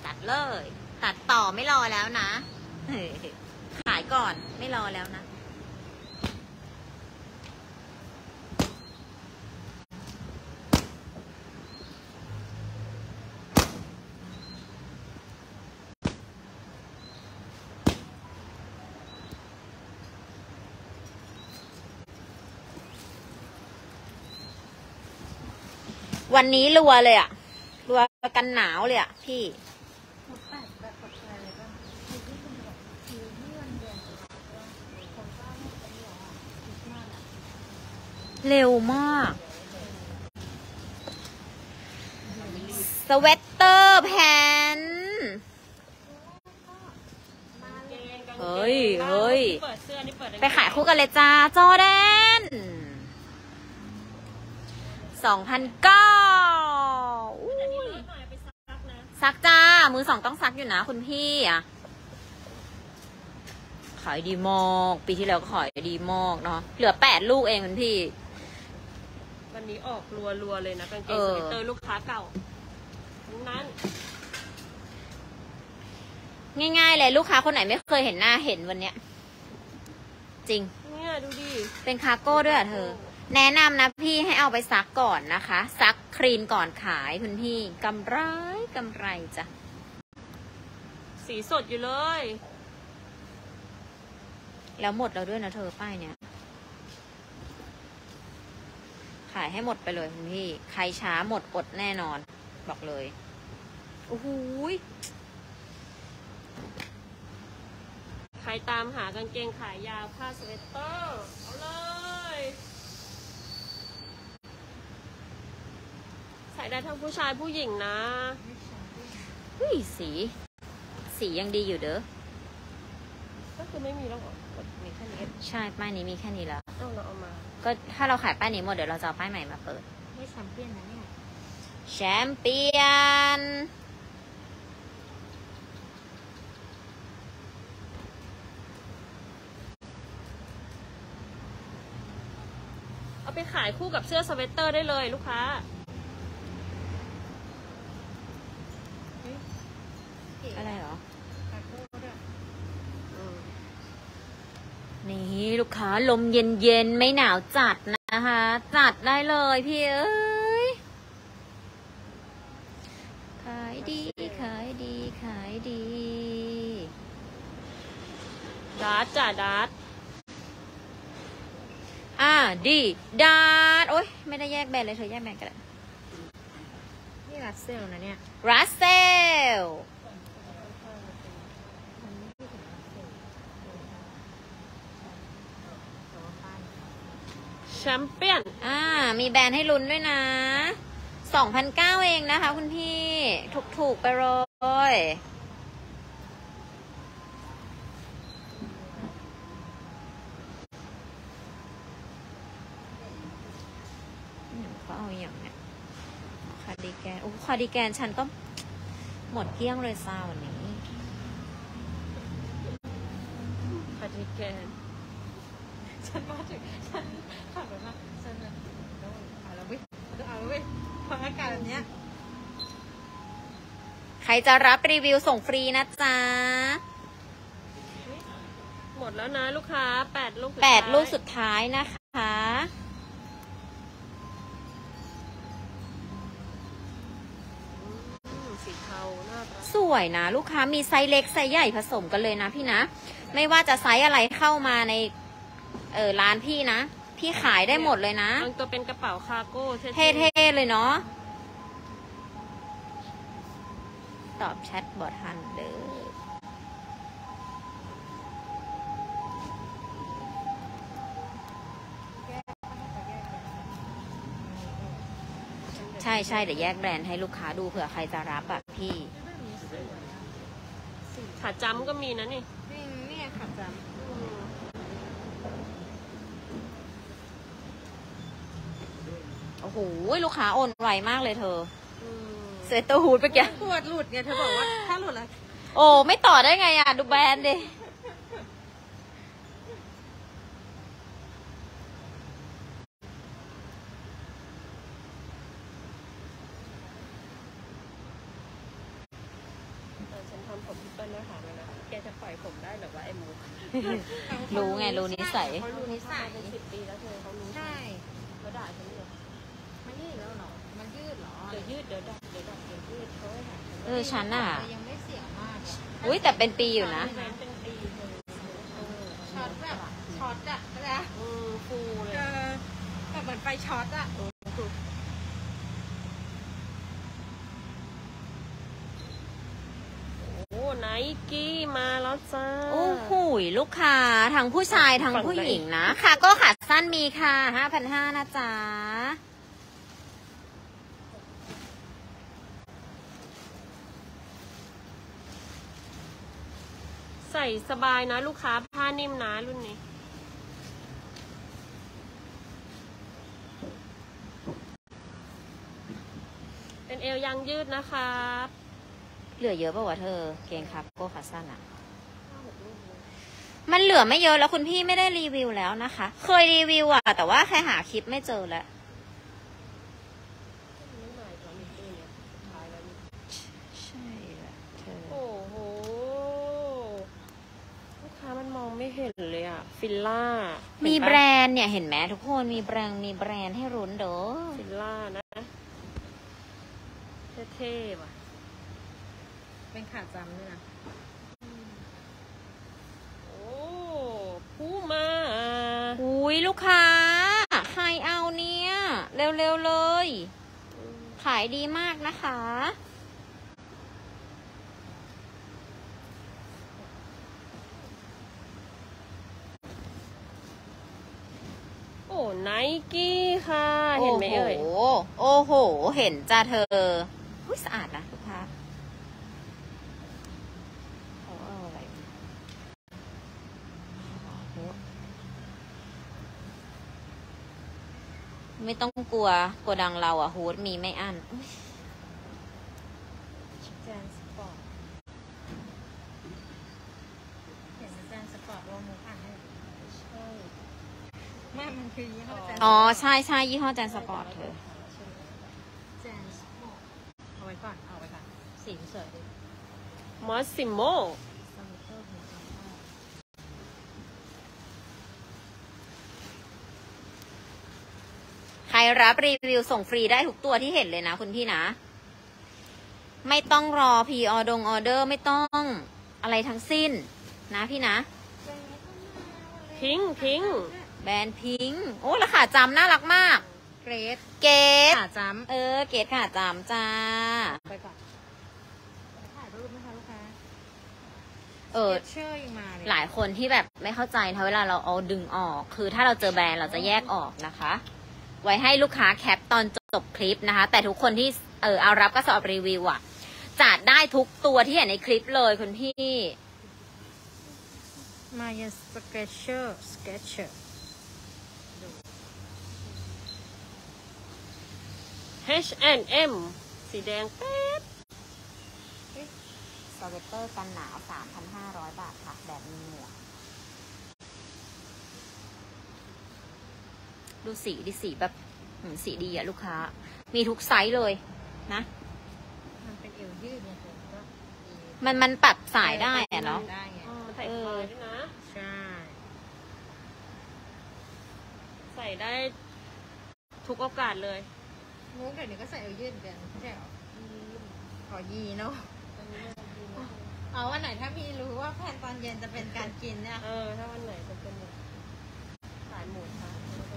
ตัดเลยตัดต่อไม่รอแล้วนะขายก่อนไม่รอแล้วนะวันนี้รัวเลยอะรัวกันหนาวเลยอะพี่เร็วมากสเวตเตอร์แพนเฮ้ยไปขายคู่กันเลยจ้าจอแดน2,900ซักจ้ามือสองต้องซักอยู่นะคุณพี่อะขายดีมากปีที่แล้วก็ขายดีมากเนาะเหลือ8 ลูกเองคุณพี่วันนี้ออกรัวเลยนะกางเกงสเวตเตอร์ลูกค้าเก่านั้นง่ายๆเลยลูกค้าคนไหนไม่เคยเห็นหน้าเห็นวันเนี้ยจริงเนี่ยดูดิเป็นคาร์โก้ด้วยอ่ะเธอแนะนำนะพี่ให้เอาไปซักก่อนนะคะซักคลีนก่อนขายคุณพี่กำไรจ้ะสีสดอยู่เลยแล้วหมดแล้วด้วยนะเธอป้ายเนี้ยขายให้หมดไปเลยคุณพี่ใครช้าหมดอดแน่นอนบอกเลยโอ้โหใครตามหากางเกงขายาวผ้าสเวตเตอร์เอาเลยใส่ได้ทั้งผู้ชายผู้หญิงนะสียังดีอยู่เด้อก็คือไม่มีแล้วหรอมีแค่นี้ใช่ป้ายนี้มีแค่นี้แล้วเราเอามาก็ถ้าเราขายป้ายนี้หมดเดี๋ยวเราจะเอาป้ายใหม่มาเปิดไม่แชมเปี้ยนนะเนี่ยแชมเปี้ยนเอาไปขายคู่กับเสื้อสเวตเตอร์ได้เลยลูกค้าอะไรเหรอนี่ลูกค้าลมเย็นๆไม่หนาวจัดนะคะจัดได้เลยพี่เอ้ยขายดีดัดจ้ะดัดดีดัดโอ๊ยไม่ได้แยกแบรนด์เลยเธอแยกแบรนด์กันนี่รัสเซลนะเนี่ยรัสเซลแชมเปี้ยนมีแบรนด์ให้ลุ้นด้วยนะ 2,900 เองนะคะคุณพี่ถูกไปเลยเขาเอาอย่างเนี้ยคาร์ดิแกนคาร์ดิแกนฉันก็หมดเกลี้ยงเลยซาวนี้คาร์ดิแกนฉันมาถึงฉันขับรถมาฉันเอาแล้วเว้ยฟังอากาศแบบเนี้ยใครจะรับรีวิวส่งฟรีนะจ๊ะหมดแล้วนะลูกค้า8 ลูกสุดท้ายนะคะสีเทาน่ารักสวยนะลูกค้ามีไซส์เล็กไซส์ใหญ่ผสมกันเลยนะพี่นะไม่ว่าจะไซส์อะไรเข้ามาในร้านพี่นะพี่ขายได้หมดเลยนะบางตัวเป็นกระเป๋าคาร์โก้เท่ๆเลยเนาะตอบแชทบอททันเด้อใช่เดี๋ยวแยกแบรนด์ให้ลูกค้าดูเผื่อใครจะรับอะพี่ขาจำก็มีนะนี่ขาจำโอ้โหลูกค้าโอนไวมากเลยเธอเซตตัวฮูดไปแกตัวหลุดไงเธอบอกว่าถ้าหลุดแล้วโอ้ไม่ต่อได้ไงอะดูแบรนด์ดิผมพี่เปิ้ลด้วยค่ะเลยนะแกจะปล่อยผมได้หรือว่าไอ้มุกรู้ไงรู้นิสัยเขารู้นิสัยเป็น10 ปีแล้วเธอเขารู้ใช่เขาด่าฉันเลยมันยืดแล้วเหรอ มันยืดเหรอเดี๋ยวยืดเดี๋ยวดัดเดี๋ยวดัดเดี๋ยวยืดเขาให้หาฉันฉันอ่ะแต่ยังไม่เสียมากอะอุ้ยแต่เป็นปีอยู่นะเป็นปีเลยช็อตแบบช็อตอะเข้าใจปะฟูเลยแบบเหมือนไฟช็อตอะโอ้ไนกี้มาแล้วจ้าโอ้โหลูกค้าทั้งผู้ชายทั้งผู้หญิงนะค่ะก็ขาสั้นมีค่ะ 5,500 นะจ๊ะใส่สบายนะลูกค้าผ้านิ่มนะรุ่นนี้ เป็นเอวยางยืดนะครับเหลือเยอะป่าวะเธอ เกงครับโก้ขาสั้นอะมันเหลือไม่เยอะแล้วคุณพี่ไม่ได้รีวิวแล้วนะคะ เคยรีวิวอะแต่ว่าใครหาคลิปไม่เจอแล้วไม่หมายความมีตู้เนี่ยขายแล้วนี่ใช่แหละเธอโอ้โห ลูกค้ามันมองไม่เห็นเลยอะฟิลล่ามีมีแบรนด์เนี่ยเห็นไหมทุกคนมีแบรนด์ให้รุ้นเด้อฟิลล่านะ เท่ๆว่ะเป็นขาจำด้วยนะโอ้ผู้มาอุ้ยลูกค้า ใครเอาเนี่ย เร็วๆเลย ขายดีมากนะคะโอ้ไนกี้ค่ะ เห็นไหมเอ่ยโอ้โห เห็นจ้าเธออุ๊ยสะอาดนะลูกค้าเขาเอาอะไรไม่ต้องกลัวโกดังเราอะฮูดมีไม่อั้นอุ๊ยแจนสปอร์ต เห็นแจนสปอร์ตรวมมุกอ่านให้ใช่ไม่มันคือยี่ห้อแจนอ๋อ ใช่ใช่ยี่ห้อแจนสปอร์ตเธอแจนสปอร์ตเอาไว้ก่อน เอาไว้ก่อน สีสวยดีมอสซิโมสมิเตอร์ของเขาใครรับรีวิวส่งฟรีได้ทุกตัวที่เห็นเลยนะคุณพี่นะ ไม่ต้องรอพรีออเดอร์ไม่ต้องอะไรทั้งสิ้นนะพี่นะพิงพิงแบรนด์พิงค์โอ้ราคาจำน่ารักมากเกรดเกตขาจเกตขาจำจ้าำไปก่อนถ่ายรูปไหมคะลูกค้าเออเชื่อยังมาเลยหลายคนที่แบบไม่เข้าใจนะเวลาเราเอาดึงออก คือถ้าเราเจอแบรนด์เราจะแยกออกนะคะ ไว้ให้ลูกค้าแคปตอนจบคลิปนะคะ แต่ทุกคนที่เอารับกระสอบรีวิวอะจัดได้ทุกตัวที่เห็นในคลิปเลยคุณพี่มาเยสเกตเชอร์สเกตเชอร์ H&M สีแดงแป๊บสเวตเตอร์กันหนาว 3,500 บาทค่ะ แบบมีหมวกดูสีดิสีแบบสีดีอะลูกค้า มีทุกไซส์เลยนะมันเป็นเอวยืดเนี่ยเธอก็ดีมันปรับสายได้อะเนาะได้ไงใส่คอด้วยนะใช่ใส่ได้ทุกโอกาสเลยมุกเดี๋ยวนี้ก็ใส่เอวยืดเหมือนกันใช่เหรอขอยีเนาะเอาวันไหนถ้ามีรู้ว่าแผนตอนเย็นจะเป็นการกินเนี่ยถ้าวันไหนจะเป็นแบบสายหมูทะ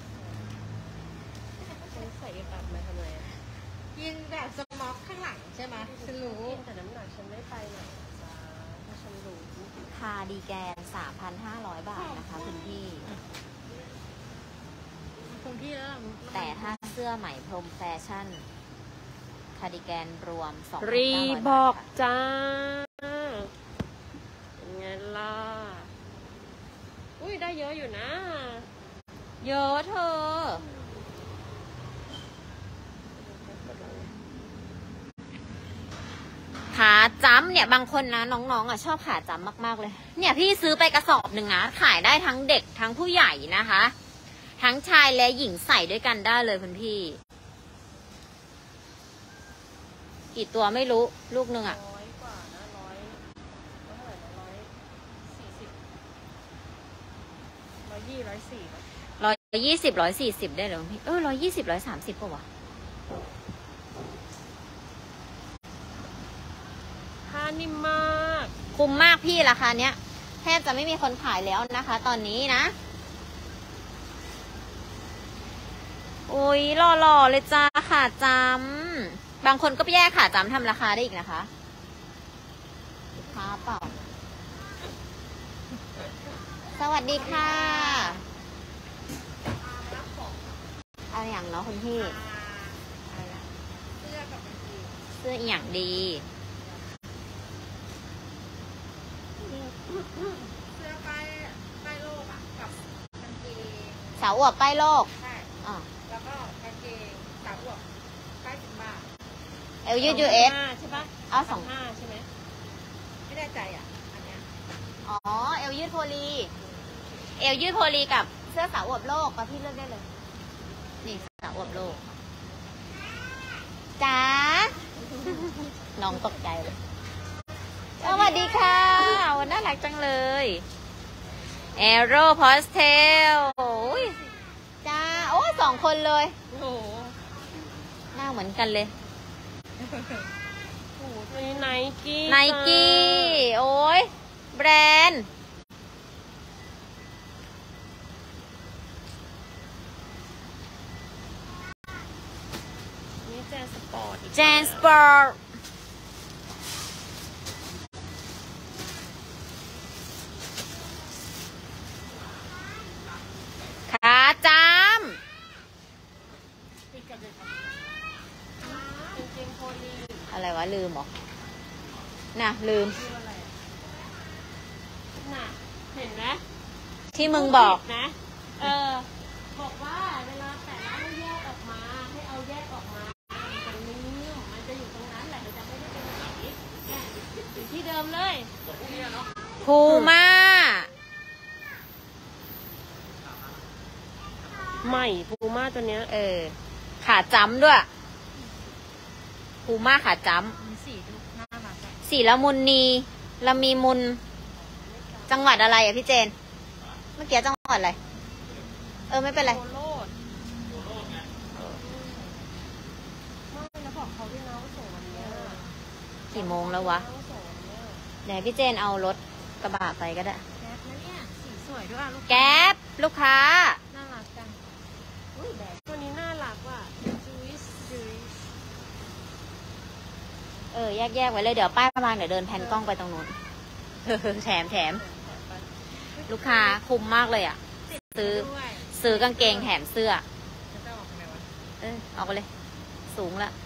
ฉันใส่ตัดมาทำไมอะกินแบบสม็อกข้างหลังใช่ไหมฉันรู้แต่น้ำหนักฉันไม่ไปไหนจ้าถ้าฉันรู้คาร์ดิแกน 3,500 บาทนะคะคุณพี่คงที่แล้วล่ะมุกแต่ถ้าเสื้อไหมพรมแฟชั่น คาร์ดิแกนรวม 2,900 รีบอกค่ะจ้าเป็นไงล่ะ อุ้ยได้เยอะอยู่นะเยอะเธอ ขาจ้ำเนี่ยบางคนนะน้องๆอ่ะชอบขาจ้ำมากๆเลย เนี่ยพี่ซื้อไปกระสอบหนึ่งนะขายได้ทั้งเด็กทั้งผู้ใหญ่นะคะ ทั้งชายและหญิงใส่ด้วยกันได้เลยคุณพี่ กี่ตัวไม่รู้ลูกหนึ่งอ่ะ 100 กว่านะ 120 140ได้เหรอพี่120 130ป่ะวะผ้านิ่มมากคุ้มมากพี่ราคาเนี้ยแทบจะไม่มีคนขายแล้วนะคะ ตอนนี้นะโอ้ยหล่อๆเลยจ้าขาจำบางคนก็ไปแยกขาจำทำราคาได้อีกนะคะลูกค้าเปล่าสวัสดีค่ะเอาอย่างเนาะคุณพี่เสื้ออย่างดีเสื้อป้ายโลกอ่ะกับกางเกงสาวอวบป้ายโลกใช่อ่ะแล้วก็กางเกงสาวอวบป้าย10 บาทเอลยืด US ใช่ปะเอาสอง 25ใช่ไหมไม่แน่ใจอ่ะอันเนี้ยอ๋อเอลยืดโพลีเอลยืดโพลีกับเสื้อสาวอวบโลกก็พี่เลือกได้เลยนี่สาวอวบโลกจ้า น้องตกใจเลยสวัสดีค่ะวันน่ารักจังเลยแอโร่พอสเทลจ้าโอ้2 คนเลยโอ้โหหน้าเหมือนกันเลยโอ้โหตัวนี้ไนกี้ไนกี้โอ้ยแบรนด์นี่แจนสปอร์ตอีกแจนสปอร์ตขาจามกางเกงโพลีอะไรวะลืมเหรอน่ะลืมคืออะไรอะน่ะเห็นไหมที่มึงบอกนะบอกว่าเวลาแต่ละให้แยกออกมาให้เอาแยกออกมามันจะนิ่มมันจะอยู่ตรงนั้นแหละมันจะไม่ได้เป็นสีเนี่ยอยู่ที่เดิมเลยพูม่าใหม่พูม่าตัวเนี้ยขาจ้ำด้วยพูม่าขาจ้มีสีดูน่ารักอะำสีละมุนนีละมีมุน จังหวัดอะไรอ่ะพี่เจน เมื่อกี้จังหวัดอะไร ไม่เป็นไรโคโลดไม่แล้วบอกเขาด้วยนะว่าส่งวันเนี้ยกี่โมงแล้ววะว่าส่งวันเนี้ยเดี๋ยวพี่เจนเอารถกระบะไปก็ได้แก๊ปนะเนี่ยสีสวยด้วยอะลูกแก๊ปลูกค้าน่ารักจังอุ้ยแบบตัวนี้น่ารักว่ะจูวิสแยกไว้เลยเดี๋ยวป้ายประมาณเดี๋ยวเดินแผ่นกล้องไปตรงนู้น แถมลูกค้าคุ้มมากเลยอ่ะด้วยซื้อกางเกงแถมเสื้อจะออกไงวะออกไปเลย สูงละ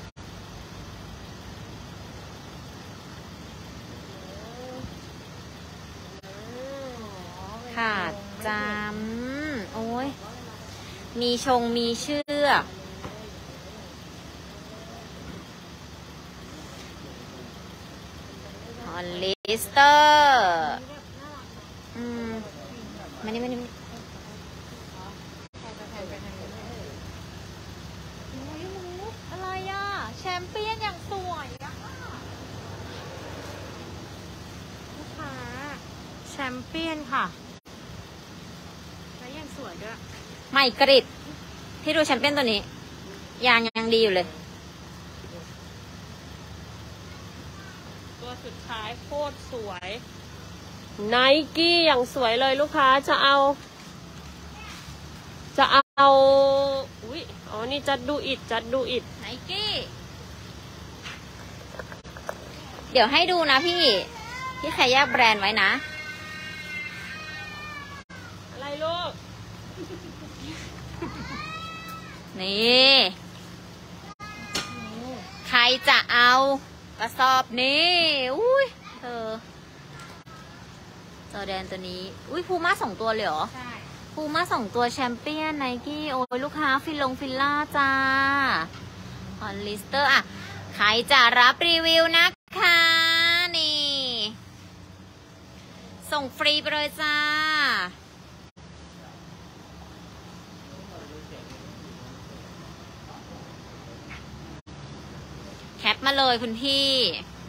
ขาดจำโอ้ยมีมีเชือกฮอลลิสเตอร์มานี่ใครจะแทนไปทางนี้เลยอะไรอ่ะ แชมเปี้ยนอย่างสวยอ่ะลูกค้าแชมเปี้ยนค่ะแล้วยังสวยด้วยใหม่กริดที่ดูแชมเปี้ยนตัวนี้ ยางยังดีอยู่เลยตัวสุดท้ายโคตรสวยไนกี้อย่างสวยเลยลูกค้าจะเอาอุ้ยอ๋อนี่จัดดูอิดไนกี้ เดี๋ยวให้ดูนะพี่ใครแยกแบรนด์ไว้นะอะไรลูกนี่ ใครจะเอากระสอบนี้ อุ้ยเธอจอแดนตัวนี้ อุ้ยพูม่า2 ตัวเลยเหรอใช่พูม่า2 ตัวแชมเปี้ยนไนกี้โอ้ยลูกค้าฟิลล่าจ้าฮอลลิสเตอร์อ่ะ ใครจะรับรีวิวนะคะนี่ ส่งฟรีไปเลยจ้า แคปมาเลยคุณพี่